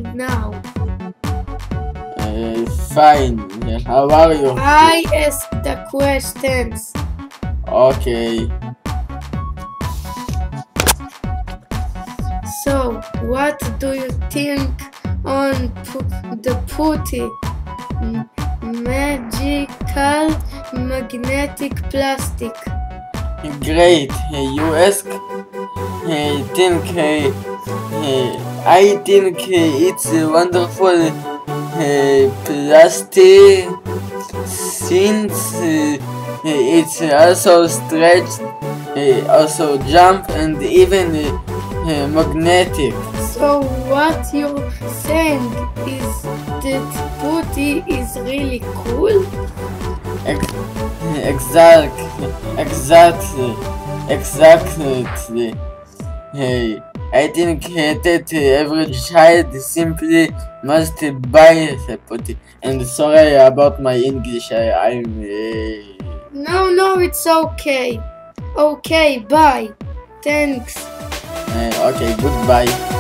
now? Fine. How are you? I ask the questions. Okay. So, what do you think on the putty? Magical magnetic plastic. Great. You ask? I think it's wonderful plastic since it's also stretched, also jump, and even magnetic. So what you're saying is that putty is really cool? Exactly. I think that every child simply must buy the putty. And sorry about my English. No, it's okay. Okay, bye. Thanks. Okay, goodbye.